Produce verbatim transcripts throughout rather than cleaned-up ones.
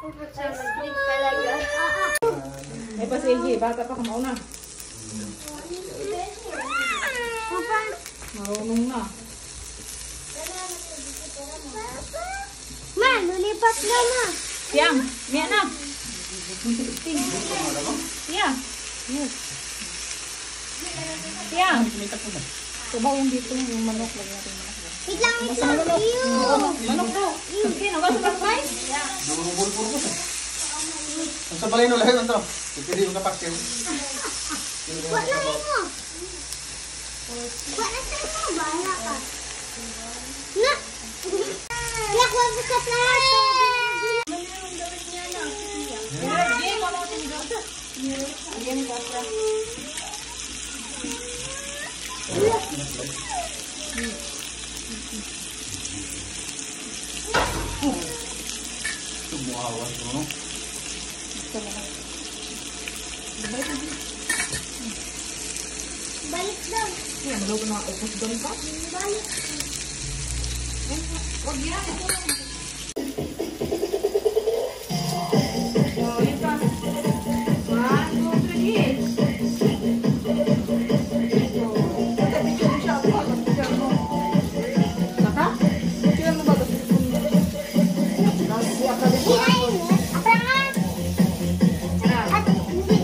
May pasigi, bata pa ka mauna. Marunong na. Ma, lulipat na ma. Tiang, miya na. Tiang. Tiang. Sabaw yung dito, yung manok. Lagyan natin yung manok. Wait lang, wait Basta lang. manok. Ew. Manok daw. Sige, nabasa ba kayo? Nabubul-bul ko. Ang sabalay no lahat ito. Hindi mo kapakil. Wala na mo. Wala na mo. Bahala ka. Na. Yak, wag mo sa plato. Sumuawan ko, no? Balik daw. Yan, malaw ko na upos doon pa. Balik. Wag yan, ito lang. So, yun pa. One, two, three, hit. So, ito, picture mo siya. Picture mo. Naka? Picture mo ba? Nasi akal ito. Kinain mo. Apa nga? At hindi.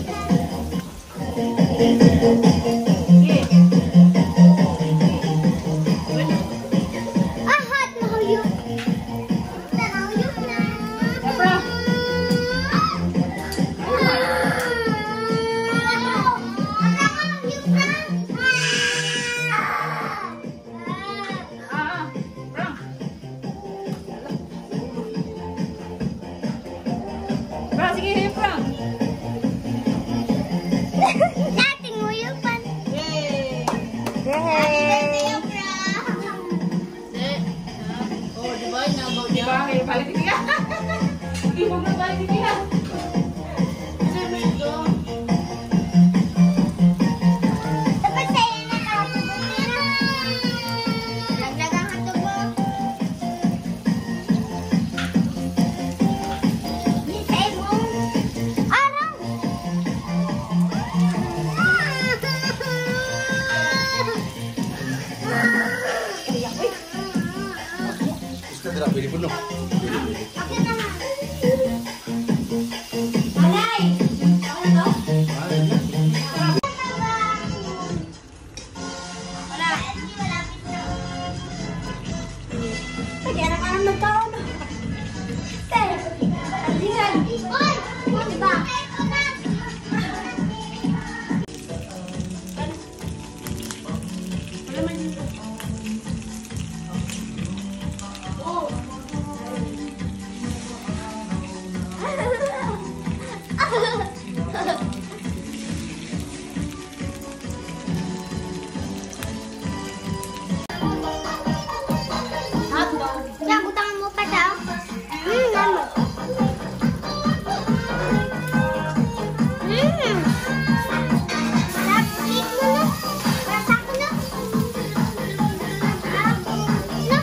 Ah, hot na huyok. Nahuyok na. Ebra. Ah, Frank. Frank, sige, hey, Frank. Dating huyukan. Yay! Oh, di ba? Inabaw Di niya. ba? May balik niya. Hindi mo na balik niya. Kasi may ito. Dapat sa'yo na ako. Laglag ang hatog mo. Sa'yo mo. Araw. Gusto nila, pili po, no? Ako naman. Alay! Ako na to? Wala. Pwede na ka nang magkaon. Pero, tingnan. Oy! Diba? Yan, butangan mo pa siya. Hmm, naman. Hmm. Lapit mo na. Rasa ko na. Ah, na.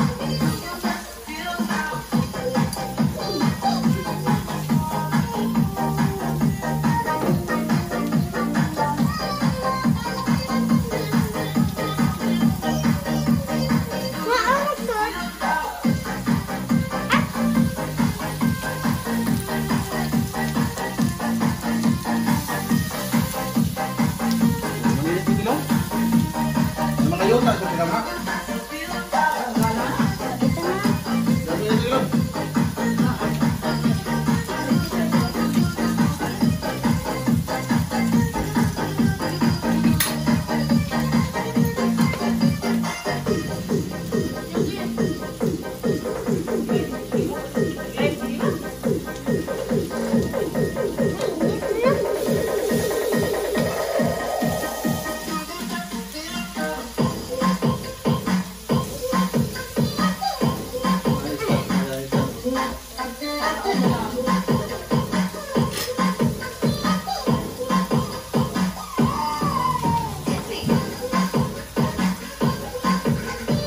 Maalat to. Manilit yung ilaw? Ano kayo? Taas yung pinama? Manilit yung ilaw?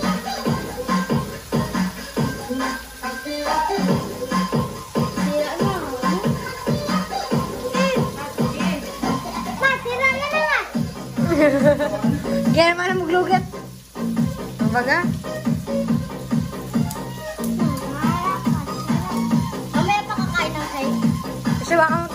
Sira na. Kaya naman na maglugat. Kumbaga. Mamaya pa kakain ng cake. Kasi baka